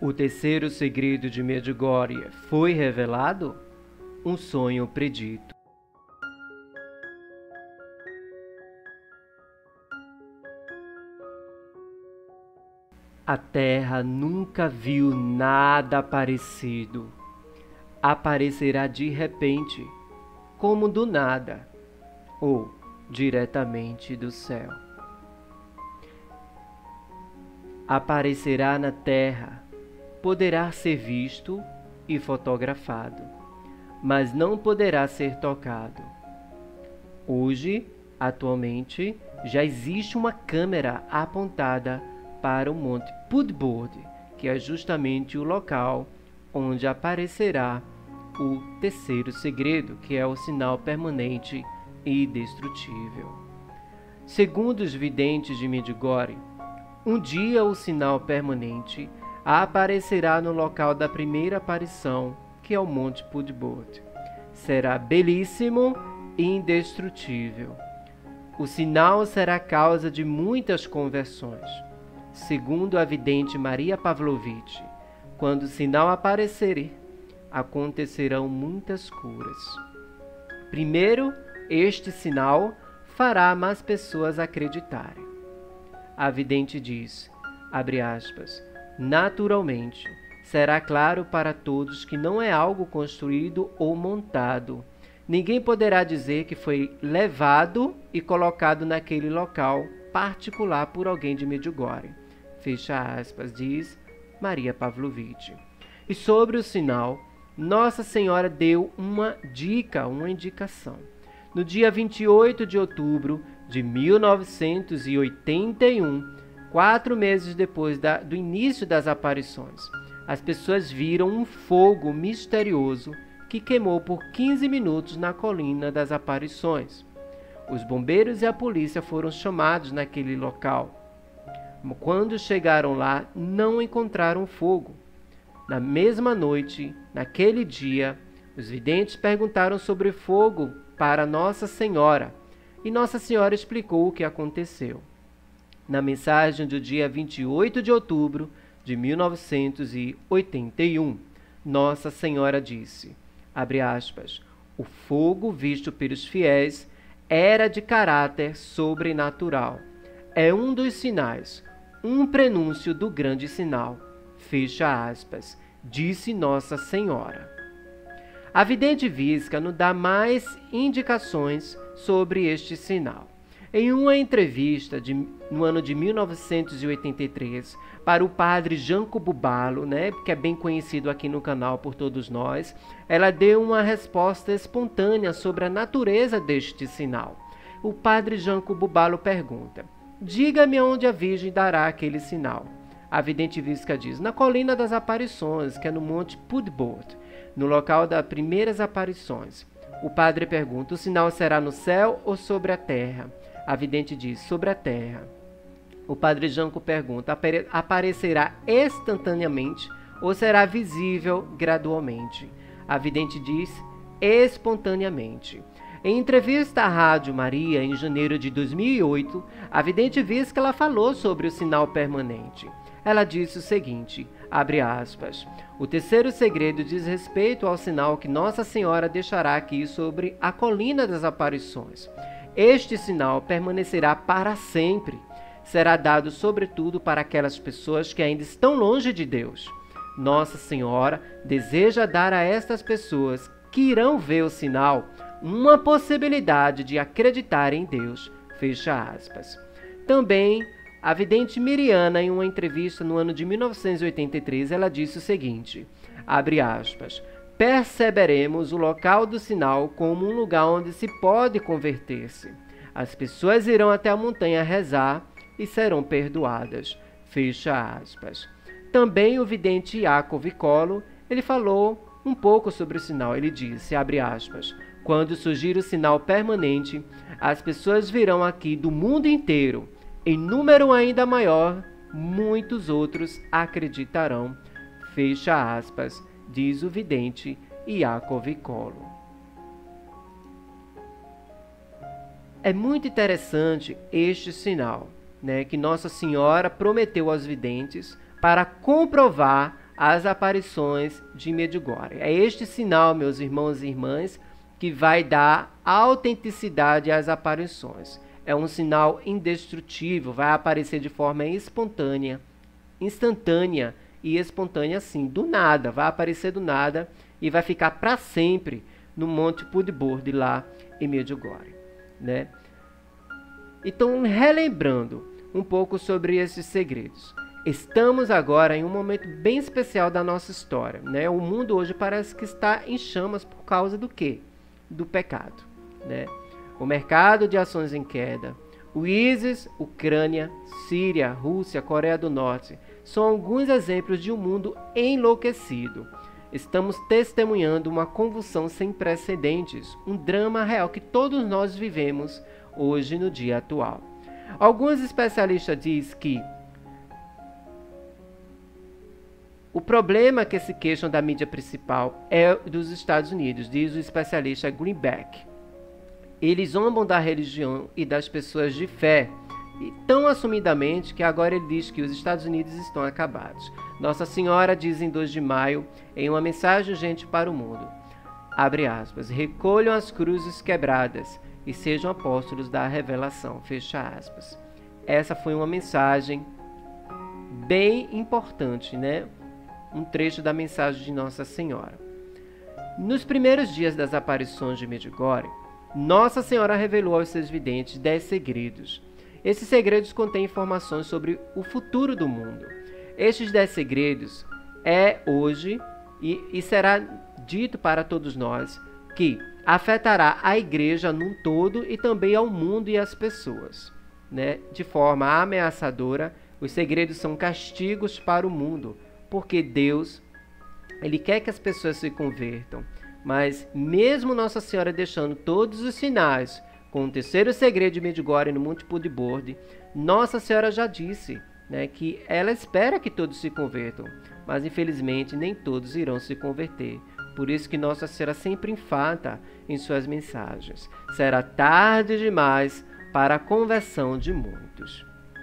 O terceiro segredo de Medjugorje foi revelado? Um sonho predito. A terra nunca viu nada parecido. Aparecerá de repente, como do nada, ou diretamente do céu. Aparecerá na terra, poderá ser visto e fotografado, mas não poderá ser tocado. Hoje, atualmente, já existe uma câmera apontada para o Monte Pudbord, que é justamente o local onde aparecerá o terceiro segredo, que é o sinal permanente e indestrutível. Segundo os videntes de Medjugorje, um dia o sinal permanente aparecerá no local da primeira aparição, que é o Monte Pudbord. Será belíssimo e indestrutível. O sinal será causa de muitas conversões. Segundo a vidente Maria Pavlovich, quando o sinal aparecer, acontecerão muitas curas. Primeiro, este sinal fará mais pessoas acreditarem. A vidente diz, abre aspas, naturalmente, será claro para todos que não é algo construído ou montado. Ninguém poderá dizer que foi levado e colocado naquele local particular por alguém de Medjugorje. Fecha aspas, diz Maria Pavlovich. E sobre o sinal, Nossa Senhora deu uma dica, uma indicação. No dia 28 de outubro de 1981, 4 meses depois do início das aparições, as pessoas viram um fogo misterioso que queimou por 15 minutos na colina das aparições. Os bombeiros e a polícia foram chamados naquele local. Quando chegaram lá, não encontraram fogo. Na mesma noite, naquele dia, os videntes perguntaram sobre fogo para Nossa Senhora, e Nossa Senhora explicou o que aconteceu. Na mensagem do dia 28 de outubro de 1981, Nossa Senhora disse, abre aspas, o fogo visto pelos fiéis era de caráter sobrenatural. É um dos sinais, um prenúncio do grande sinal, fecha aspas, disse Nossa Senhora. A vidente Visca nos dá mais indicações sobre este sinal. Em uma entrevista no ano de 1983 para o padre Janco Bubalo, que é bem conhecido aqui no canal por todos nós, ela deu uma resposta espontânea sobre a natureza deste sinal. O padre Janco Bubalo pergunta, diga-me onde a Virgem dará aquele sinal. A vidente Visca diz, na colina das aparições, que é no Monte Pudbord, no local das primeiras aparições. O padre pergunta, o sinal será no céu ou sobre a terra? A vidente diz, sobre a terra. O padre Janco pergunta, aparecerá instantaneamente ou será visível gradualmente? A vidente diz, espontaneamente. Em entrevista à Rádio Maria, em janeiro de 2008, a vidente Visca ela falou sobre o sinal permanente. Ela disse o seguinte, abre aspas, o terceiro segredo diz respeito ao sinal que Nossa Senhora deixará aqui sobre a colina das aparições. Este sinal permanecerá para sempre. Será dado sobretudo para aquelas pessoas que ainda estão longe de Deus. Nossa Senhora deseja dar a estas pessoas que irão ver o sinal uma possibilidade de acreditar em Deus. Fecha aspas. Também, a vidente Miriana, em uma entrevista no ano de 1983, ela disse o seguinte, abre aspas, perceberemos o local do sinal como um lugar onde se pode converter-se. As pessoas irão até a montanha rezar e serão perdoadas. Fecha aspas. Também o vidente Iakov Kolo, ele falou um pouco sobre o sinal. Ele disse, abre aspas, quando surgir o sinal permanente, as pessoas virão aqui do mundo inteiro. Em número ainda maior, muitos outros acreditarão. Fecha aspas, diz o vidente Iakov Kolo. É muito interessante este sinal, que Nossa Senhora prometeu aos videntes para comprovar as aparições de Medjugorje. É este sinal, meus irmãos e irmãs, que vai dar autenticidade às aparições. É um sinal indestrutível, vai aparecer de forma espontânea, instantânea e espontânea assim, do nada, vai aparecer do nada e vai ficar para sempre no Monte Pudbord lá em Medjugorje, né? Então, relembrando um pouco sobre esses segredos. Estamos agora em um momento bem especial da nossa história, né? O mundo hoje parece que está em chamas por causa do quê? Do pecado, né? O mercado de ações em queda, o ISIS, Ucrânia, Síria, Rússia, Coreia do Norte, são alguns exemplos de um mundo enlouquecido. Estamos testemunhando uma convulsão sem precedentes, um drama real que todos nós vivemos hoje no dia atual. Alguns especialistas dizem que o problema que se queixam da mídia principal é dos Estados Unidos, diz o especialista Greenback. Eles zombam da religião e das pessoas de fé, e tão assumidamente que agora ele diz que os Estados Unidos estão acabados. Nossa Senhora diz em 2 de maio, em uma mensagem urgente para o mundo, abre aspas, recolham as cruzes quebradas e sejam apóstolos da revelação, fecha aspas. Essa foi uma mensagem bem importante, né? Um trecho da mensagem de Nossa Senhora. Nos primeiros dias das aparições de Medjugorje, Nossa Senhora revelou aos seus videntes 10 segredos. Esses segredos contêm informações sobre o futuro do mundo. Estes 10 segredos é hoje e será dito para todos nós que afetará a igreja num todo e também ao mundo e às pessoas, né? De forma ameaçadora, os segredos são castigos para o mundo, porque Deus, Ele quer que as pessoas se convertam. Mas mesmo Nossa Senhora deixando todos os sinais, com o terceiro segredo de Medjugorje no Monte Pudbord, Nossa Senhora já disse, né, que ela espera que todos se convertam, mas infelizmente nem todos irão se converter. Por isso que Nossa Senhora sempre enfata em suas mensagens. Será tarde demais para a conversão de muitos.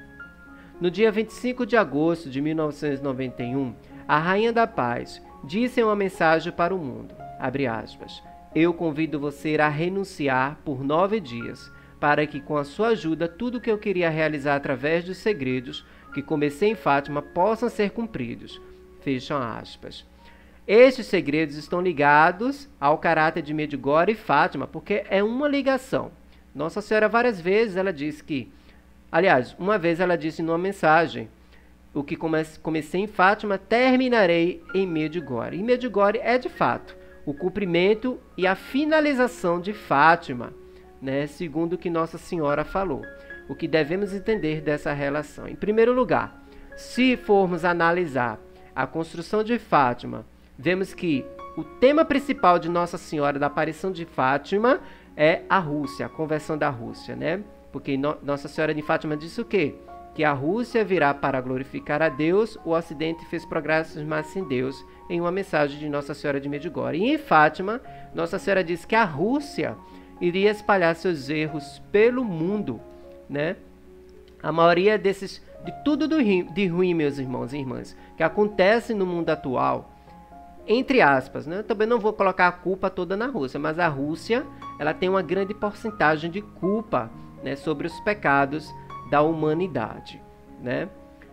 No dia 25 de agosto de 1991, a Rainha da Paz disse em uma mensagem para o mundo, abre aspas, eu convido você a renunciar por 9 dias, para que com a sua ajuda tudo o que eu queria realizar através dos segredos que comecei em Fátima possam ser cumpridos. Fecham aspas. Estes segredos estão ligados ao caráter de Medjugorje e Fátima, porque é uma ligação. Nossa Senhora várias vezes ela disse que, aliás, uma vez ela disse numa mensagem, o que comecei em Fátima, terminarei em Medjugorje. E Medjugorje é de fato o cumprimento e a finalização de Fátima, né, segundo o que Nossa Senhora falou. O que devemos entender dessa relação? Em primeiro lugar, se formos analisar a construção de Fátima, vemos que o tema principal de Nossa Senhora da aparição de Fátima é a Rússia, a conversão da Rússia, né? Porque Nossa Senhora de Fátima disse o quê? Que a Rússia virá para glorificar a Deus, o Ocidente fez progressos, mas sem Deus, em uma mensagem de Nossa Senhora de Medjugorje. E em Fátima, Nossa Senhora disse que a Rússia iria espalhar seus erros pelo mundo, né? A maioria de tudo de ruim, meus irmãos e irmãs, que acontece no mundo atual, entre aspas, né? Também não vou colocar a culpa toda na Rússia, mas a Rússia, ela tem uma grande porcentagem de culpa, né, sobre os pecados da humanidade, né?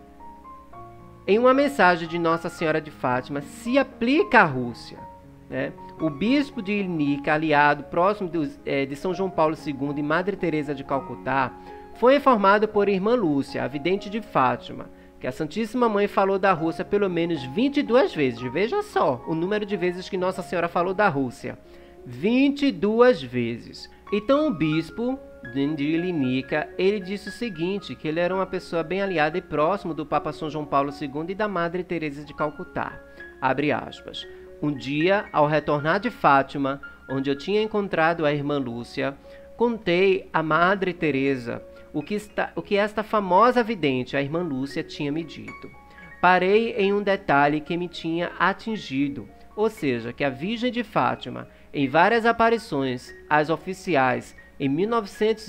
Em uma mensagem de Nossa Senhora de Fátima, se aplica à Rússia, né? O bispo de Ilnica, aliado próximo de São João Paulo II e Madre Teresa de Calcutá, foi informado por Irmã Lúcia, a vidente de Fátima, que a Santíssima Mãe falou da Rússia pelo menos 22 vezes. Veja só o número de vezes que Nossa Senhora falou da Rússia. 22 vezes. Então o bispo de Ilnica, ele disse o seguinte, que ele era uma pessoa bem aliada e próximo do Papa São João Paulo II e da Madre Teresa de Calcutá. Abre aspas. Um dia, ao retornar de Fátima, onde eu tinha encontrado a Irmã Lúcia, contei à Madre Teresa o que esta famosa vidente, a Irmã Lúcia, tinha me dito. Parei em um detalhe que me tinha atingido, ou seja, que a Virgem de Fátima, em várias aparições, as oficiais, em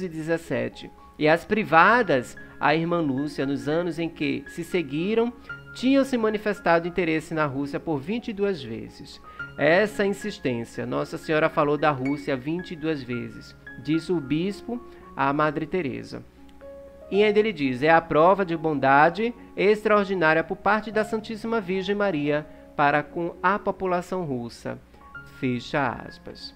1917, e as privadas, a Irmã Lúcia, nos anos em que se seguiram, tinham se manifestado interesse na Rússia por 22 vezes. Essa insistência, Nossa Senhora falou da Rússia 22 vezes, disse o bispo à Madre Teresa. E ainda ele diz, é a prova de bondade extraordinária por parte da Santíssima Virgem Maria para com a população russa. Fecha aspas.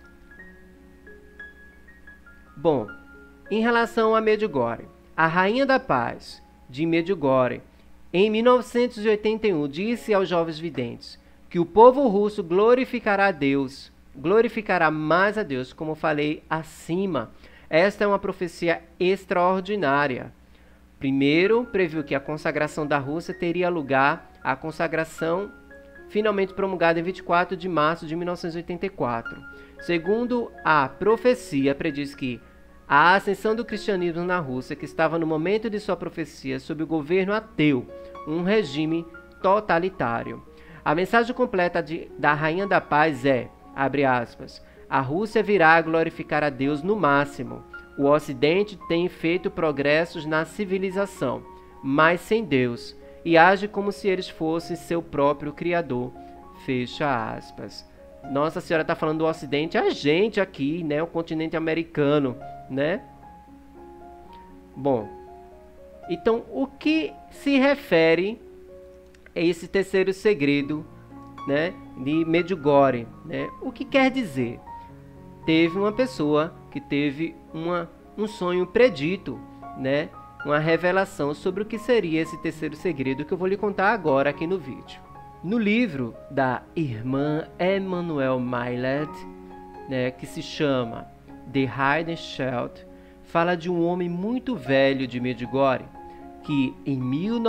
Bom, em relação a Medjugorje, a Rainha da Paz de Medjugorje, em 1981, disse aos jovens videntes que o povo russo glorificará a Deus, glorificará mais a Deus, como falei acima. Esta é uma profecia extraordinária. Primeiro, previu que a consagração da Rússia teria lugar, a consagração finalmente promulgada em 24 de março de 1984. Segundo a profecia, prediz que a ascensão do cristianismo na Rússia, que estava no momento de sua profecia sob o governo ateu, um regime totalitário. A mensagem completa da Rainha da Paz é, abre aspas, a Rússia virá a glorificar a Deus no máximo. O Ocidente tem feito progressos na civilização, mas sem Deus, e age como se eles fossem seu próprio Criador. Fecha aspas. Nossa Senhora está falando do Ocidente, a gente aqui, né, o continente americano, né? Bom, então o que se refere a esse terceiro segredo, né, de Medjugorje, né? O que quer dizer? Teve uma pessoa que teve um sonho predito, né? Uma revelação sobre o que seria esse terceiro segredo que eu vou lhe contar agora aqui no vídeo. No livro da irmã Emmanuel Maillet, né, que se chama The Hidden Shelter, fala de um homem muito velho de Medjugorje que, em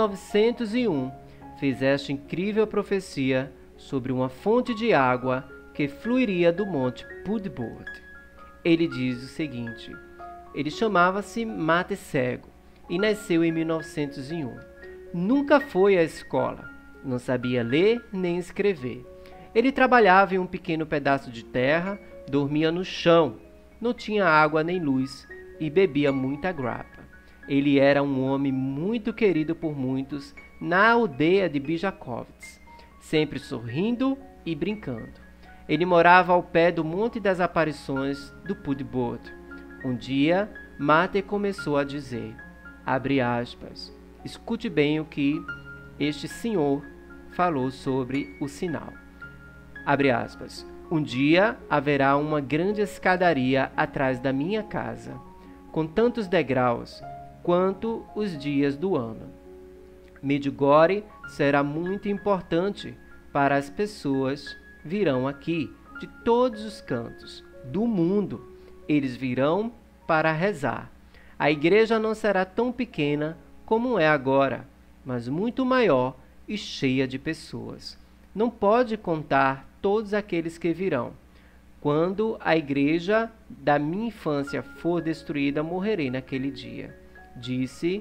1901, fez esta incrível profecia sobre uma fonte de água que fluiria do monte Pudbod. Ele diz o seguinte, ele chamava-se Mate Cego e nasceu em 1901. Nunca foi à escola, não sabia ler nem escrever. Ele trabalhava em um pequeno pedaço de terra, dormia no chão, não tinha água nem luz e bebia muita grapa. Ele era um homem muito querido por muitos na aldeia de Bijakovets, sempre sorrindo e brincando. Ele morava ao pé do Monte das Aparições do Pudbod. Um dia, Mate começou a dizer, abre aspas, escute bem o que este senhor falou sobre o sinal. Abre aspas, um dia haverá uma grande escadaria atrás da minha casa, com tantos degraus quanto os dias do ano. Medjugorje será muito importante para as pessoas virão aqui de todos os cantos do mundo. Eles virão para rezar. A igreja não será tão pequena como é agora, mas muito maior e cheia de pessoas. Não pode contar todos aqueles que virão. Quando a igreja da minha infância for destruída, morrerei naquele dia, disse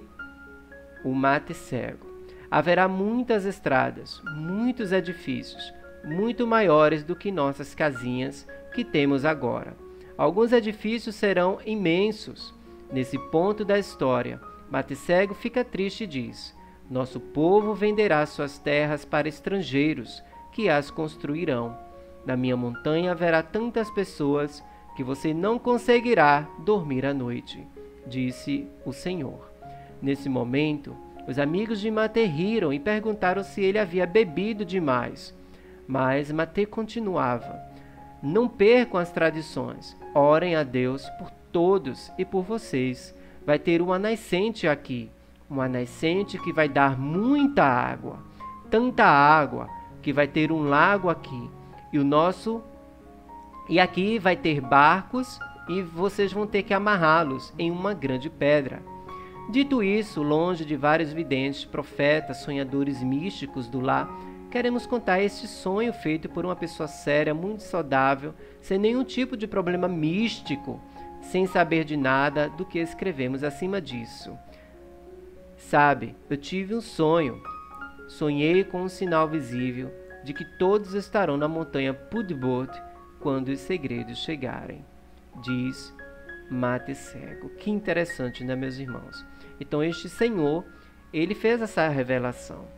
o Mate Cego. Haverá muitas estradas, muitos edifícios, muito maiores do que nossas casinhas que temos agora. Alguns edifícios serão imensos. Nesse ponto da história, Mate Cego fica triste e diz, nosso povo venderá suas terras para estrangeiros que as construirão. Na minha montanha haverá tantas pessoas que você não conseguirá dormir à noite, disse o Senhor. Nesse momento, os amigos de Mate riram e perguntaram se ele havia bebido demais. Mas Mate continuava, não percam as tradições, orem a Deus por todos e por vocês. Vai ter uma nascente aqui, uma nascente que vai dar muita água, tanta água que vai ter um lago aqui. E aqui vai ter barcos e vocês vão ter que amarrá-los em uma grande pedra. Dito isso, longe de vários videntes, profetas, sonhadores místicos do lar, queremos contar este sonho feito por uma pessoa séria, muito saudável, sem nenhum tipo de problema místico, sem saber de nada do que escrevemos acima disso. Sabe, eu tive um sonho. Sonhei com um sinal visível de que todos estarão na montanha Pudbod quando os segredos chegarem, diz Mate Cego. Que interessante, né, meus irmãos? Então este senhor, ele fez essa revelação.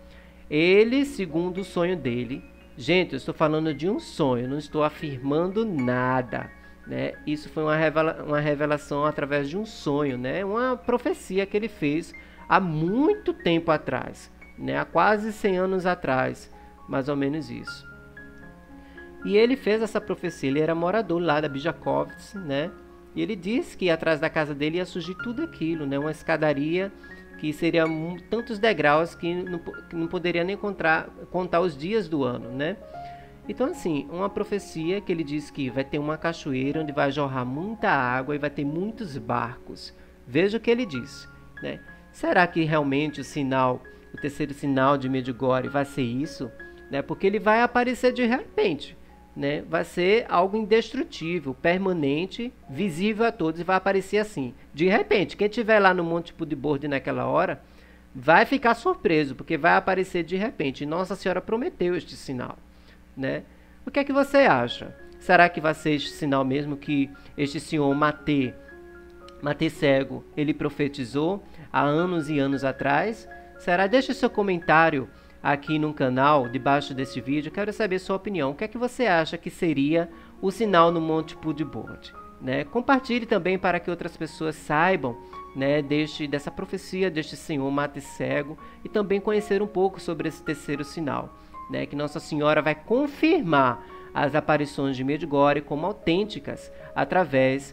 Ele, segundo o sonho dele, gente, eu estou falando de um sonho, não estou afirmando nada, né? Isso foi uma revelação através de um sonho, né? Uma profecia que ele fez há muito tempo atrás, né? Há quase 100 anos atrás, mais ou menos isso. E ele fez essa profecia, ele era morador lá da Bijakovets, né? E ele disse que atrás da casa dele ia surgir tudo aquilo, né? Uma escadaria que seria tantos degraus que não poderia nem contar os dias do ano, né? Então, assim, uma profecia que ele diz que vai ter uma cachoeira onde vai jorrar muita água e vai ter muitos barcos. Veja o que ele disse, né? Será que realmente o terceiro sinal de Medjugorje vai ser isso? Né? Porque ele vai aparecer de repente, né? Vai ser algo indestrutível, permanente, visível a todos e vai aparecer assim. De repente, quem estiver lá no Monte Pudiborde naquela hora vai ficar surpreso, porque vai aparecer de repente. E Nossa Senhora prometeu este sinal, né? O que é que você acha? Será que vai ser este sinal mesmo que este senhor Matê Cego, ele profetizou há anos e anos atrás? Será? Deixe seu comentário aqui no canal, debaixo desse vídeo. Quero saber sua opinião. O que é que você acha que seria o sinal no Monte Pudiborde, né? Compartilhe também para que outras pessoas saibam, né, dessa profecia deste senhor Matê Cego e também conhecer um pouco sobre esse terceiro sinal, né, que Nossa Senhora vai confirmar as aparições de Medjugorje como autênticas através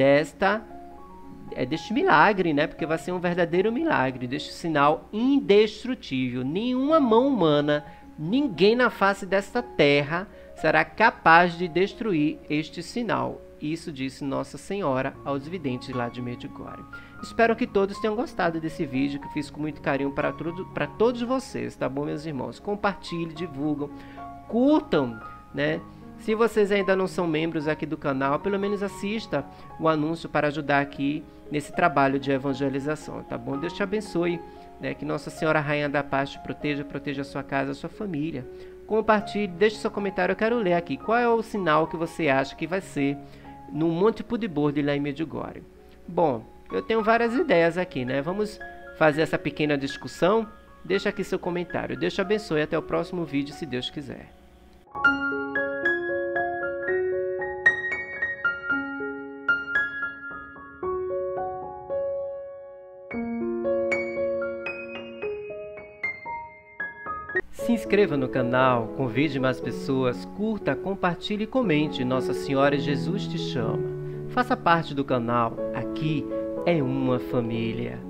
deste milagre, né? Porque vai ser um verdadeiro milagre, deste sinal indestrutível. Nenhuma mão humana, ninguém na face desta terra será capaz de destruir este sinal. Isso disse Nossa Senhora aos videntes lá de Medjugorje. Espero que todos tenham gostado desse vídeo que fiz com muito carinho para todos vocês, tá bom, meus irmãos? Compartilhem, divulgam, curtam, né? Se vocês ainda não são membros aqui do canal, pelo menos assista o anúncio para ajudar aqui nesse trabalho de evangelização, tá bom? Deus te abençoe, né? Que Nossa Senhora Rainha da Paz te proteja a sua casa, a sua família. Compartilhe, deixe seu comentário, eu quero ler aqui. Qual é o sinal que você acha que vai ser no Monte Pudiborde lá em Medjugorje? Bom, eu tenho várias ideias aqui, né? Vamos fazer essa pequena discussão? Deixa aqui seu comentário. Deus te abençoe, até o próximo vídeo, se Deus quiser. Se inscreva no canal, convide mais pessoas, curta, compartilhe e comente. Nossa Senhora Jesus te chama. Faça parte do canal. Aqui é uma família.